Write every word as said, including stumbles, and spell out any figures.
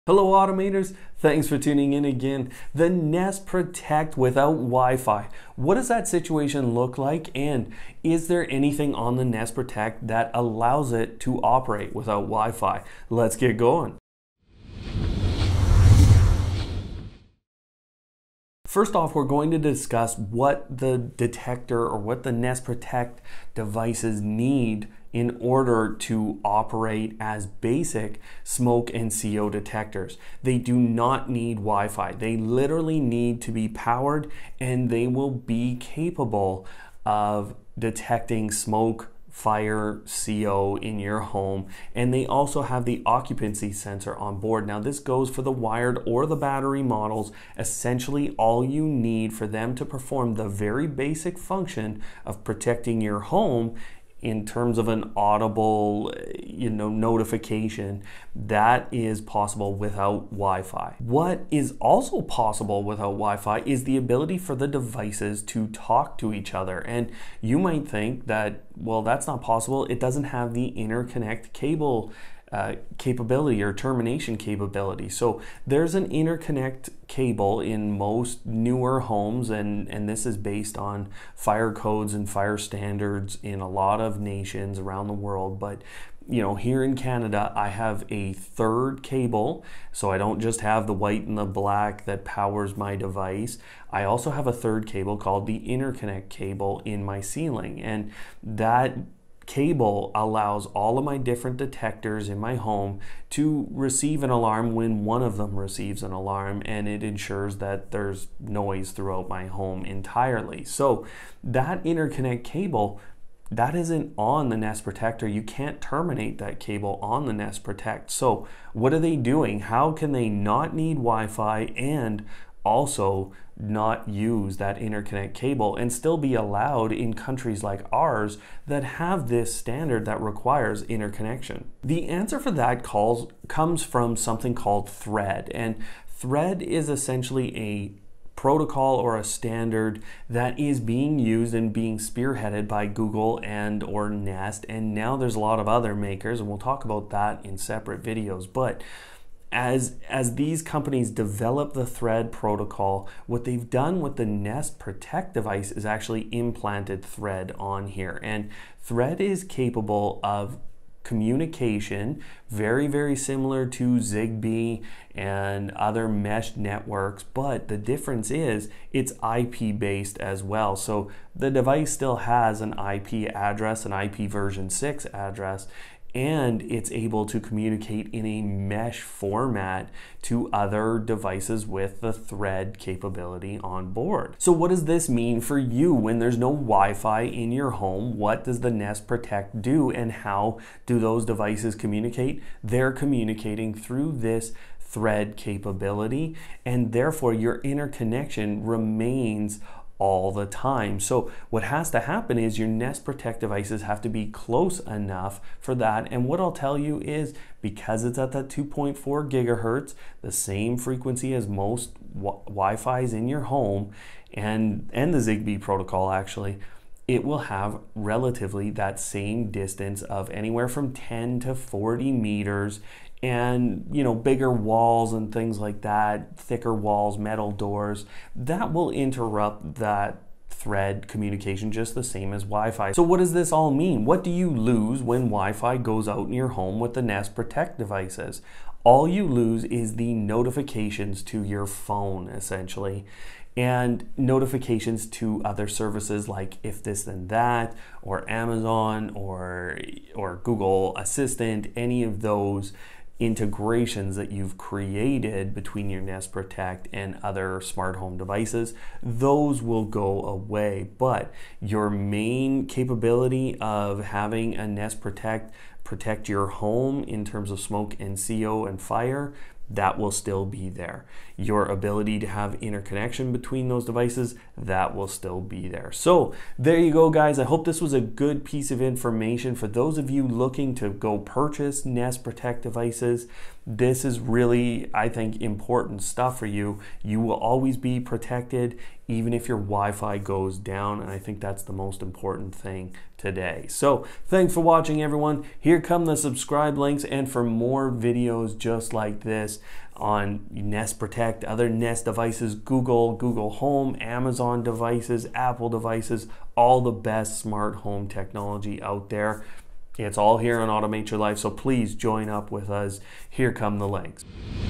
Hello Automators, thanks for tuning in again. The Nest Protect without Wi-Fi. What does that situation look like, and is there anything on the Nest Protect that allows it to operate without Wi-Fi? Let's get going. First off, we're going to discuss what the detector or what the Nest Protect devices need in order to operate as basic smoke and C O detectors. They do not need Wi-Fi. They literally need to be powered, and they will be capable of detecting smoke, fire, C O in your home, and they also have the occupancy sensor on board. Now this goes for the wired or the battery models. Essentially all you need for them to perform the very basic function of protecting your home in terms of an audible, you know, notification, that is possible without Wi-Fi. What is also possible without Wi-Fi is the ability for the devices to talk to each other. And you might think that, well, that's not possible. It doesn't have the interconnect cable Uh, capability or termination capability. So there's an interconnect cable in most newer homes, and, and this is based on fire codes and fire standards in a lot of nations around the world. But you know, here in Canada, I have a third cable, so I don't just have the white and the black that powers my device. I also have a third cable called the interconnect cable in my ceiling, and that cable allows all of my different detectors in my home to receive an alarm when one of them receives an alarm, and it ensures that there's noise throughout my home entirely. So that interconnect cable, that isn't on the Nest Protector. You can't terminate that cable on the Nest Protect. So what are they doing? How can they not need Wi-Fi and also not use that interconnect cable and still be allowed in countries like ours that have this standard that requires interconnection? The answer for that calls comes from something called Thread, and Thread is essentially a protocol or a standard that is being used and being spearheaded by Google and or Nest, and now there's a lot of other makers, and we'll talk about that in separate videos. But As, as these companies develop the Thread protocol, what they've done with the Nest Protect device is actually implanted Thread on here. And Thread is capable of communication, very, very similar to Zigbee and other mesh networks, but the difference is it's I P based as well. So the device still has an I P address, an I P version six address, and it's able to communicate in a mesh format to other devices with the Thread capability on board. So what does this mean for you when there's no Wi-Fi in your home? What does the Nest Protect do, and how do those devices communicate? They're communicating through this Thread capability, and therefore your interconnection remains all the time. So what has to happen is your Nest Protect devices have to be close enough for that. And what I'll tell you is, because it's at that two point four gigahertz, the same frequency as most Wi-Fi's in your home, and, and the Zigbee protocol actually, it will have relatively that same distance of anywhere from ten to forty meters, and you know, bigger walls and things like that, thicker walls, metal doors, that will interrupt that Thread communication just the same as Wi-Fi. So what does this all mean? What do you lose when Wi-Fi goes out in your home with the Nest Protect devices? All you lose is the notifications to your phone, essentially, and notifications to other services like If This Then That, or Amazon, or, or Google Assistant, any of those integrations that you've created between your Nest Protect and other smart home devices, those will go away. But your main capability of having a Nest Protect protect your home in terms of smoke and C O and fire, that will still be there. Your ability to have interconnection between those devices, that will still be there. So there you go, guys. I hope this was a good piece of information for those of you looking to go purchase Nest Protect devices. This is really, I think, important stuff for you. You will always be protected, even if your Wi-Fi goes down, and I think that's the most important thing today. So thanks for watching, everyone. Here come the subscribe links, and for more videos just like this on Nest Protect, other Nest devices, Google, Google Home, Amazon devices, Apple devices, all the best smart home technology out there. It's all here on Automate Your Life, so please join up with us. Here come the links.